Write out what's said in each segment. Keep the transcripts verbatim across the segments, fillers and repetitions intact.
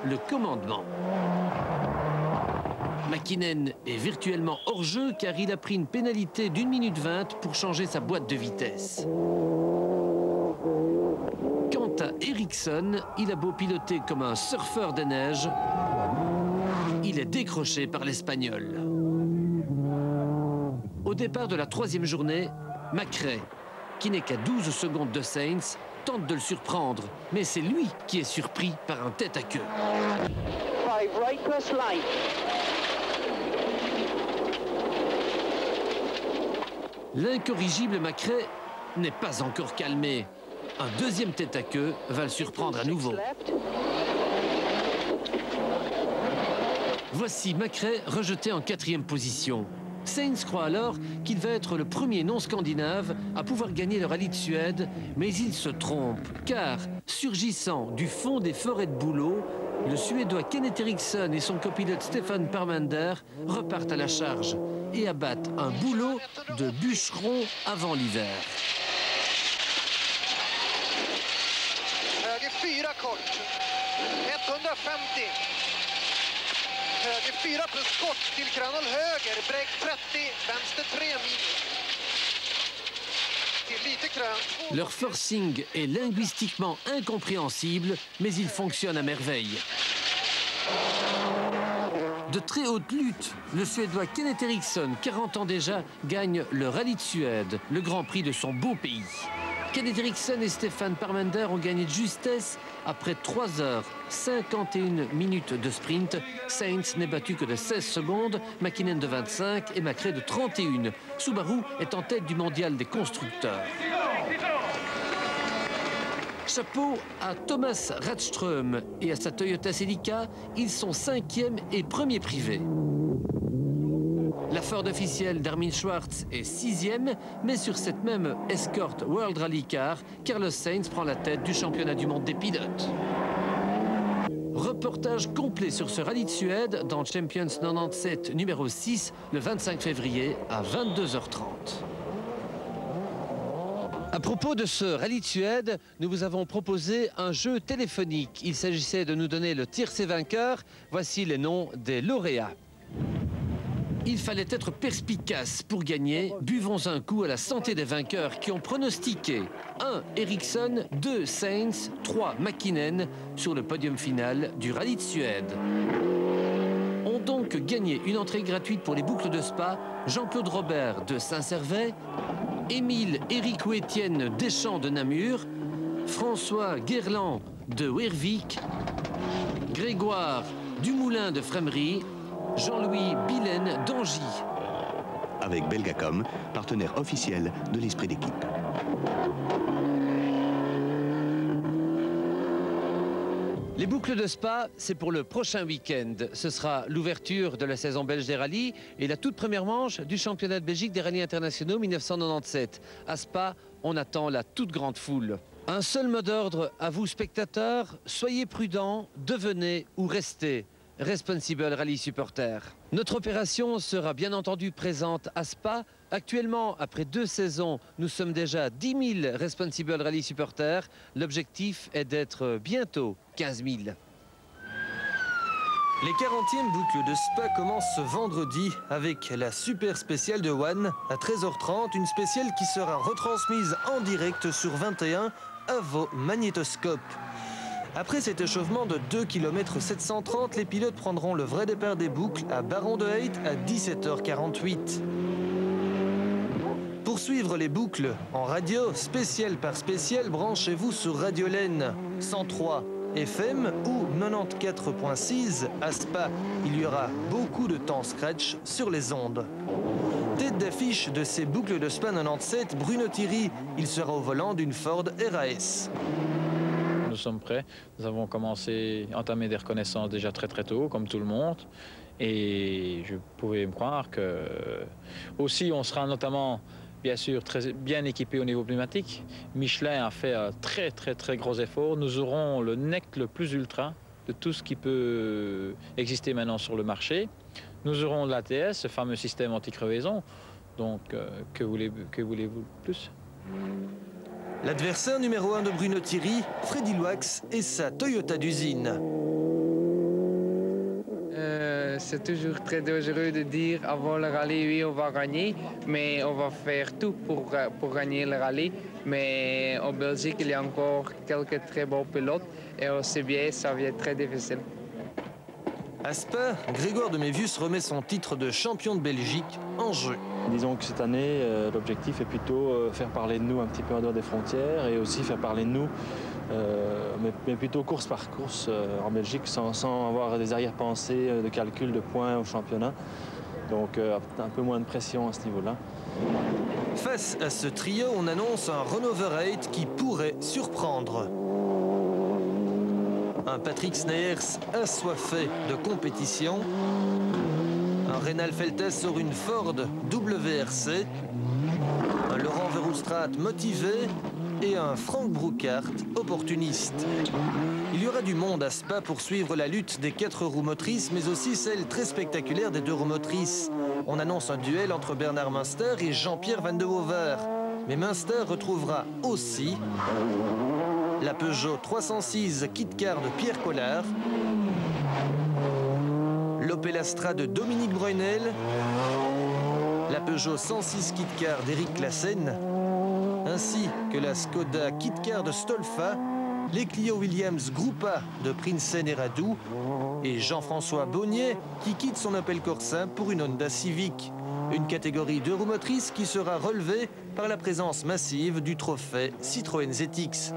le commandement. Mäkinen est virtuellement hors jeu car il a pris une pénalité d'une minute vingt pour changer sa boîte de vitesse. Quant à Ericsson, il a beau piloter comme un surfeur des neiges, il est décroché par l'Espagnol. Au départ de la troisième journée, McRae, qui n'est qu'à douze secondes de Sainz, tente de le surprendre, mais c'est lui qui est surpris par un tête-à-queue. L'incorrigible McRae n'est pas encore calmé. Un deuxième tête-à-queue va le surprendre à nouveau. Voici McRae rejeté en quatrième position. Sainz croit alors qu'il va être le premier non-scandinave à pouvoir gagner le rallye de Suède, mais il se trompe, car, surgissant du fond des forêts de bouleaux, le Suédois Kenneth Eriksson et son copilote Stefan Parmander repartent à la charge et abattent un bouleau de bûcheron avant l'hiver. Leur forcing est linguistiquement incompréhensible, mais il fonctionne à merveille. De très haute lutte, le Suédois Kenneth Eriksson, quarante ans déjà, gagne le rallye de Suède, le grand prix de son beau pays. Kenneth Eriksson et Stefan Parmander ont gagné de justesse après trois heures cinquante et une minutes de sprint. Sainz n'est battu que de seize secondes, Mäkinen de vingt-cinq et McRae de trente et une. Subaru est en tête du mondial des constructeurs. Chapeau à Thomas Radström et à sa Toyota Celica, ils sont cinquième et premier privé. La Ford officielle d'Armin Schwartz est sixième, mais sur cette même Escort World Rally Car, Carlos Sainz prend la tête du championnat du monde des pilotes. Reportage complet sur ce rallye de Suède dans Champions quatre-vingt-dix-sept numéro six, le vingt-cinq février à vingt-deux heures trente. À propos de ce rallye de Suède, nous vous avons proposé un jeu téléphonique. Il s'agissait de nous donner le tiercé vainqueur. Voici les noms des lauréats. Il fallait être perspicace pour gagner. Buvons un coup à la santé des vainqueurs qui ont pronostiqué un Ericsson, deux Sainz, trois Mäkinen sur le podium final du rallye de Suède. Ont donc gagné une entrée gratuite pour les boucles de Spa Jean-Claude Robert de Saint-Servais, Émile Éric ou Étienne Deschamps de Namur, François Guerland de Wervik, Grégoire Dumoulin de Frémery, Jean-Louis Bilen d'Angy. Avec Belgacom, partenaire officiel de l'esprit d'équipe. Les boucles de Spa, c'est pour le prochain week-end. Ce sera l'ouverture de la saison belge des rallyes et la toute première manche du championnat de Belgique des rallyes internationaux mille neuf cent quatre-vingt-dix-sept. À Spa, on attend la toute grande foule. Un seul mot d'ordre à vous, spectateurs, soyez prudents, devenez ou restez Responsible Rally Supporter. Notre opération sera bien entendu présente à Spa. Actuellement, après deux saisons, nous sommes déjà dix mille Responsible Rally Supporters. L'objectif est d'être bientôt quinze mille. Les quarantièmes boucles de Spa commencent ce vendredi avec la super spéciale de One à treize heures trente, une spéciale qui sera retransmise en direct sur vingt et un à vos magnétoscopes. Après cet échauffement de deux kilomètres sept cent trente, les pilotes prendront le vrai départ des boucles à Baron de Height à dix-sept heures quarante-huit. Pour suivre les boucles en radio, spéciale par spéciale, branchez-vous sur Radio Laine cent trois F M ou quatre-vingt-quatorze point six à Spa. Il y aura beaucoup de temps scratch sur les ondes. Tête d'affiche de ces boucles de Spa quatre-vingt-dix-sept, Bruno Thierry. Il sera au volant d'une Ford R A S. Nous sommes prêts. Nous avons commencé à entamer des reconnaissances déjà très très tôt, comme tout le monde. Et je pouvais me croire que aussi on sera notamment, bien sûr, très bien équipé au niveau pneumatique. Michelin a fait un très très très gros effort. Nous aurons le N E C le plus ultra de tout ce qui peut exister maintenant sur le marché. Nous aurons l'A T S, ce fameux système anti-crevaison. Donc, euh, que voulez-vous que voulez-vous de plus? L'adversaire numéro un de Bruno Thierry, Freddy Loax et sa Toyota d'usine. c'est toujours très dangereux de dire avant le rallye, oui, on va gagner, mais on va faire tout pour, pour gagner le rallye. Mais en Belgique, il y a encore quelques très bons pilotes et au C B S, ça va être très difficile. À Spa, Grégoire de Mévius remet son titre de champion de Belgique en jeu. Disons que cette année, euh, l'objectif est plutôt euh, faire parler de nous un petit peu en dehors des frontières et aussi faire parler de nous, euh, mais, mais plutôt course par course euh, en Belgique, sans, sans avoir des arrière-pensées euh, de calcul de points au championnat. Donc euh, un peu moins de pression à ce niveau-là. Face à ce trio, on annonce un Renault Over-eight qui pourrait surprendre. Un Patrick Sneyers assoiffé de compétition. Un Reynald Feltes sur une Ford W R C. Un Laurent Verhoestraat motivé. Et un Frank Brouckaert opportuniste. Il y aura du monde à Spa pour suivre la lutte des quatre roues motrices, mais aussi celle très spectaculaire des deux roues motrices. On annonce un duel entre Bernard Münster et Jean-Pierre Van de Hover. Mais Münster retrouvera aussi la Peugeot trois cent six Kit Car de Pierre Collard, l'Opel Astra de Dominique Breunel, la Peugeot cent six Kit Car d'Éric Classen, ainsi que la Skoda Kit Car de Stolfa, les Clio Williams Groupa de Prinsen et Radou et Jean-François Bonnier qui quitte son Opel Corsa pour une Honda Civic. Une catégorie deux roues motrices qui sera relevée par la présence massive du trophée Citroën Z X.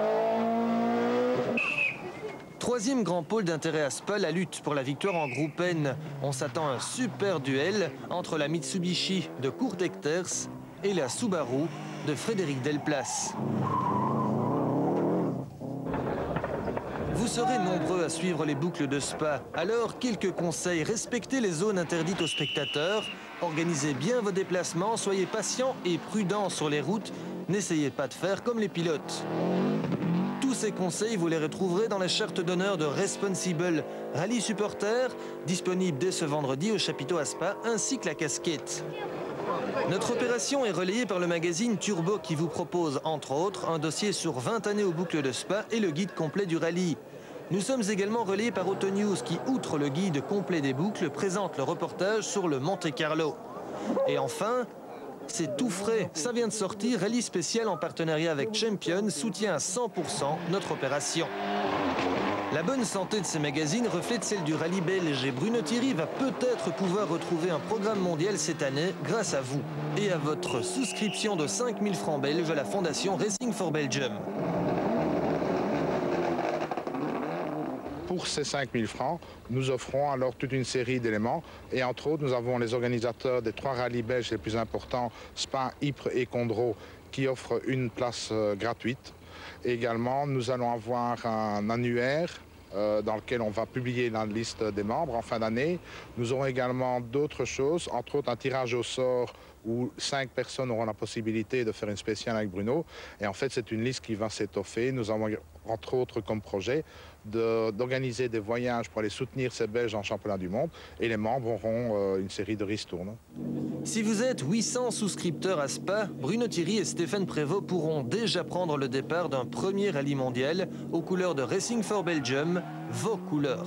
Troisième grand pôle d'intérêt à Spa, la lutte pour la victoire en groupe N. On s'attend à un super duel entre la Mitsubishi de Kurt Echters et la Subaru de Frédéric Delplace. Vous serez nombreux à suivre les boucles de Spa. Alors, quelques conseils. Respectez les zones interdites aux spectateurs. Organisez bien vos déplacements. Soyez patients et prudents sur les routes. N'essayez pas de faire comme les pilotes. Tous ces conseils, vous les retrouverez dans la charte d'honneur de Responsible Rally Supporter, disponible dès ce vendredi au chapiteau à Spa, ainsi que la casquette. Notre opération est relayée par le magazine Turbo qui vous propose, entre autres, un dossier sur vingt années aux boucles de Spa et le guide complet du rallye. Nous sommes également relayés par Autonews qui, outre le guide complet des boucles, présente le reportage sur le Monte-Carlo. Et enfin, c'est tout frais, ça vient de sortir, rallye spécial en partenariat avec Champion soutient à cent pour cent notre opération. La bonne santé de ces magazines reflète celle du rallye belge et Bruno Thierry va peut-être pouvoir retrouver un programme mondial cette année grâce à vous et à votre souscription de cinq mille francs belges à la fondation Racing for Belgium. Pour ces cinq mille francs, nous offrons alors toute une série d'éléments et entre autres, nous avons les organisateurs des trois rallyes belges les plus importants, Spa, Ypres et Condro, qui offrent une place euh, gratuite. Et également, nous allons avoir un annuaire euh, dans lequel on va publier la liste des membres en fin d'année. Nous aurons également d'autres choses, entre autres un tirage au sort où cinq personnes auront la possibilité de faire une spéciale avec Bruno. Et en fait, c'est une liste qui va s'étoffer. Nous avons entre autres comme projet d'organiser des voyages pour aller soutenir ces Belges en championnat du monde. Et les membres auront euh, une série de ristournes. Si vous êtes huit cents souscripteurs à Spa, Bruno Thierry et Stéphane Prévost pourront déjà prendre le départ d'un premier rallye mondial aux couleurs de Racing for Belgium, vos couleurs.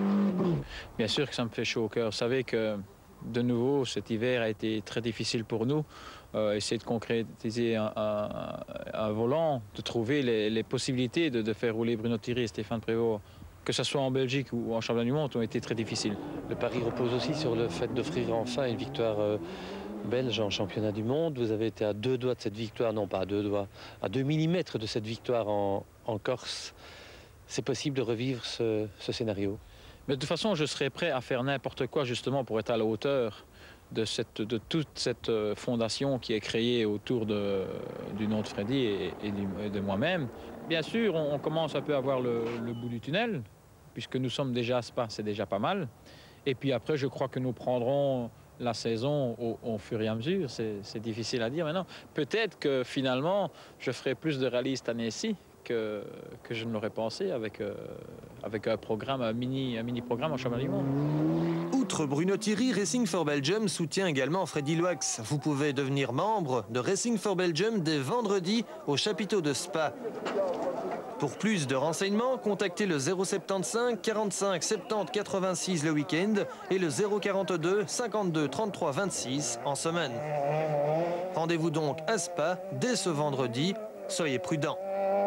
Bien sûr que ça me fait chaud au cœur. Vous savez que de nouveau, cet hiver a été très difficile pour nous. Euh, essayer de concrétiser un, un, un volant, de trouver les, les possibilités de, de faire rouler Bruno Thierry et Stéphane Prévost, que ce soit en Belgique ou en championnat du monde, ont été très difficiles. Le pari repose aussi sur le fait d'offrir enfin une victoire euh, belge en championnat du monde. Vous avez été à deux doigts de cette victoire, non pas à deux doigts, à deux millimètres de cette victoire en, en Corse. C'est possible de revivre ce, ce scénario? Mais de toute façon, je serais prêt à faire n'importe quoi justement pour être à la hauteur de, cette, de toute cette fondation qui est créée autour de, du nom de Freddy et, et, du, et de moi-même. Bien sûr, on, on commence un peu à voir le, le bout du tunnel, puisque nous sommes déjà à Spa, c'est déjà pas mal. Et puis après, je crois que nous prendrons la saison au, au fur et à mesure. C'est difficile à dire maintenant. Peut-être que finalement, je ferai plus de rallye cette année-ci que, que je ne l'aurais pensé avec, euh, avec un programme, un mini, un mini programme en championnat du monde. Outre Bruno Thierry, Racing for Belgium soutient également Freddy Loax. Vous pouvez devenir membre de Racing for Belgium dès vendredi au chapiteau de Spa. Pour plus de renseignements, contactez le zéro soixante-quinze quarante-cinq soixante-dix quatre-vingt-six le week-end et le zéro quarante-deux cinquante-deux trente-trois vingt-six en semaine. Rendez-vous donc à Spa dès ce vendredi. Soyez prudents.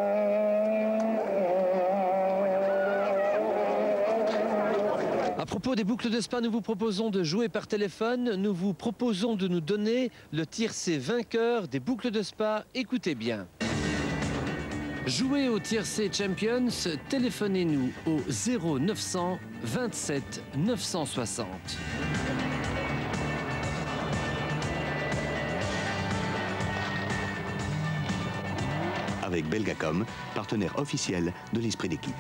À propos des boucles de Spa, nous vous proposons de jouer par téléphone. Nous vous proposons de nous donner le tiercé vainqueur des boucles de Spa. Écoutez bien. Jouez au tiercé Champions, téléphonez-nous au zéro neuf cents vingt-sept neuf cent soixante. Avec Belgacom, partenaire officiel de l'esprit d'équipe.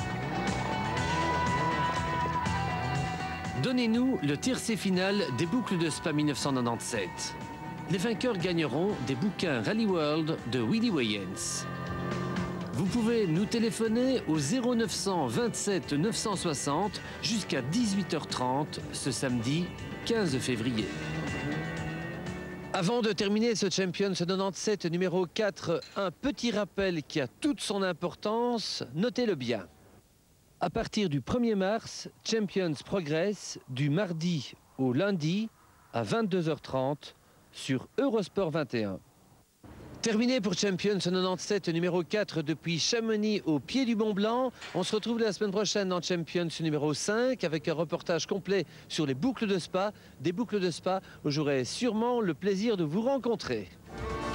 Donnez-nous le tiercé final des boucles de Spa mille neuf cent quatre-vingt-dix-sept. Les vainqueurs gagneront des bouquins Rally World de Willy Wayens. Vous pouvez nous téléphoner au zéro neuf cents vingt-sept neuf cent soixante jusqu'à dix-huit heures trente ce samedi quinze février. Avant de terminer ce Champions quatre-vingt-dix-sept numéro quatre, un petit rappel qui a toute son importance, notez-le bien. À partir du premier mars, Champions progresse du mardi au lundi à vingt-deux heures trente sur Eurosport vingt et un. Terminé pour Champions quatre-vingt-dix-sept numéro quatre depuis Chamonix au pied du Mont Blanc. On se retrouve la semaine prochaine dans Champions numéro cinq avec un reportage complet sur les boucles de Spa. Des boucles de Spa où j'aurai sûrement le plaisir de vous rencontrer.